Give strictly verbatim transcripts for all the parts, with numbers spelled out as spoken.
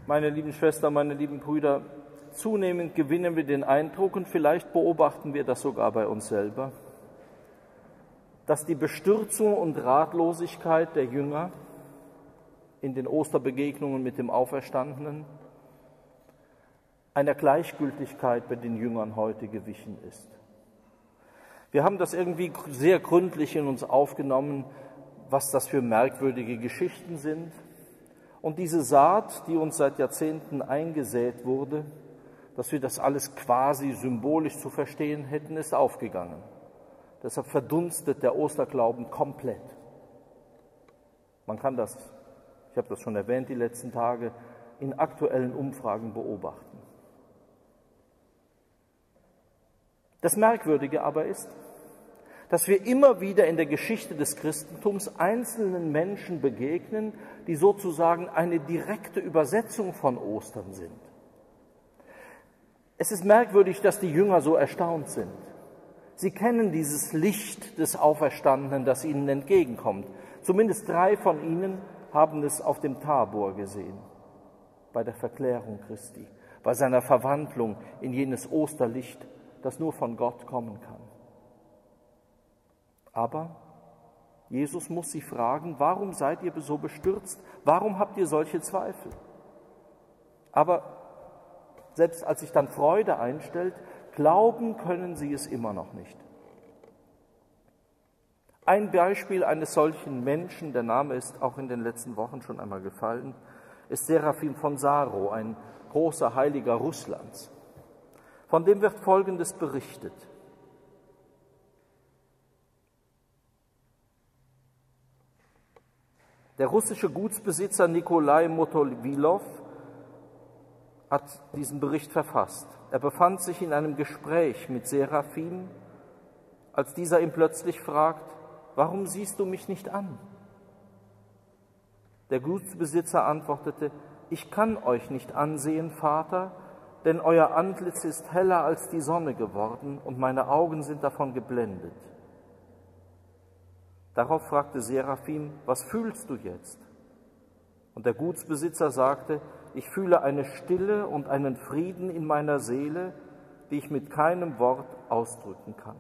Meine lieben Schwestern, meine lieben Brüder, zunehmend gewinnen wir den Eindruck, und vielleicht beobachten wir das sogar bei uns selber, dass die Bestürzung und Ratlosigkeit der Jünger in den Osterbegegnungen mit dem Auferstandenen einer Gleichgültigkeit bei den Jüngern heute gewichen ist. Wir haben das irgendwie sehr gründlich in uns aufgenommen, was das für merkwürdige Geschichten sind. Und diese Saat, die uns seit Jahrzehnten eingesät wurde, dass wir das alles quasi symbolisch zu verstehen hätten, ist aufgegangen. Deshalb verdunstet der Osterglauben komplett. Man kann das, ich habe das schon erwähnt, die letzten Tage, in aktuellen Umfragen beobachten. Das Merkwürdige aber ist, dass wir immer wieder in der Geschichte des Christentums einzelnen Menschen begegnen, die sozusagen eine direkte Übersetzung von Ostern sind. Es ist merkwürdig, dass die Jünger so erstaunt sind. Sie kennen dieses Licht des Auferstandenen, das ihnen entgegenkommt. Zumindest drei von ihnen haben es auf dem Tabor gesehen, bei der Verklärung Christi, bei seiner Verwandlung in jenes Osterlicht, das nur von Gott kommen kann. Aber Jesus muss sie fragen, warum seid ihr so bestürzt? Warum habt ihr solche Zweifel? Aber selbst als sich dann Freude einstellt, glauben können sie es immer noch nicht. Ein Beispiel eines solchen Menschen, der Name ist auch in den letzten Wochen schon einmal gefallen, ist Serafim von Saro, ein großer Heiliger Russlands. Von dem wird Folgendes berichtet. Der russische Gutsbesitzer Nikolai Motovilov hat diesen Bericht verfasst. Er befand sich in einem Gespräch mit Serafim, als dieser ihn plötzlich fragt, warum siehst du mich nicht an? Der Gutsbesitzer antwortete, ich kann euch nicht ansehen, Vater, denn euer Antlitz ist heller als die Sonne geworden und meine Augen sind davon geblendet. Darauf fragte Serafim, was fühlst du jetzt? Und der Gutsbesitzer sagte, ich fühle eine Stille und einen Frieden in meiner Seele, die ich mit keinem Wort ausdrücken kann.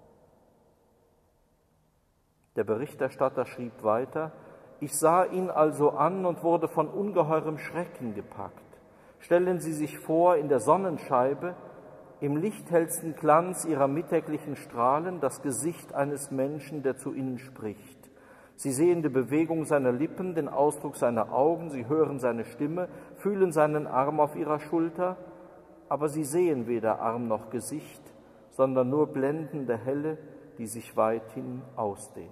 Der Berichterstatter schrieb weiter, ich sah ihn also an und wurde von ungeheurem Schrecken gepackt. Stellen Sie sich vor, in der Sonnenscheibe, im lichthellsten Glanz ihrer mittäglichen Strahlen, das Gesicht eines Menschen, der zu ihnen spricht. Sie sehen die Bewegung seiner Lippen, den Ausdruck seiner Augen, sie hören seine Stimme, fühlen seinen Arm auf ihrer Schulter, aber sie sehen weder Arm noch Gesicht, sondern nur blendende Helle, die sich weithin ausdehnt.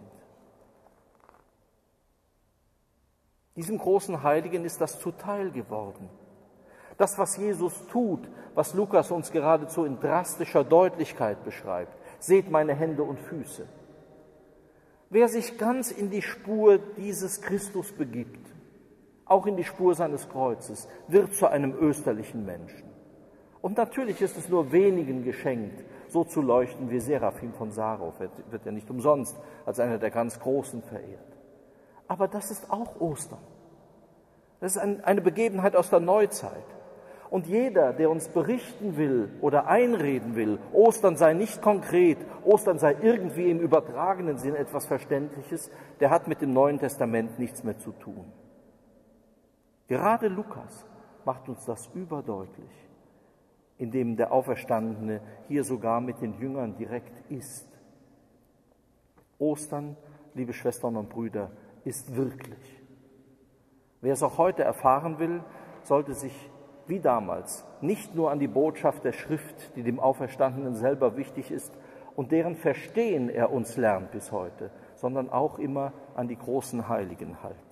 Diesem großen Heiligen ist das zuteil geworden. Das, was Jesus tut, was Lukas uns geradezu in drastischer Deutlichkeit beschreibt, seht meine Hände und Füße. Wer sich ganz in die Spur dieses Christus begibt, auch in die Spur seines Kreuzes, wird zu einem österlichen Menschen. Und natürlich ist es nur wenigen geschenkt, so zu leuchten wie Serafim von Saro, wird ja nicht umsonst als einer der ganz Großen verehrt. Aber das ist auch Ostern. Das ist ein, eine Begebenheit aus der Neuzeit. Und jeder, der uns berichten will oder einreden will, Ostern sei nicht konkret, Ostern sei irgendwie im übertragenen Sinn etwas Verständliches, der hat mit dem Neuen Testament nichts mehr zu tun. Gerade Lukas macht uns das überdeutlich, indem der Auferstandene hier sogar mit den Jüngern direkt ist. Ostern, liebe Schwestern und Brüder, ist wirklich. Wer es auch heute erfahren will, sollte sich wie damals nicht nur an die Botschaft der Schrift, die dem Auferstandenen selber wichtig ist und deren Verstehen er uns lernt bis heute, sondern auch immer an die großen Heiligen halten.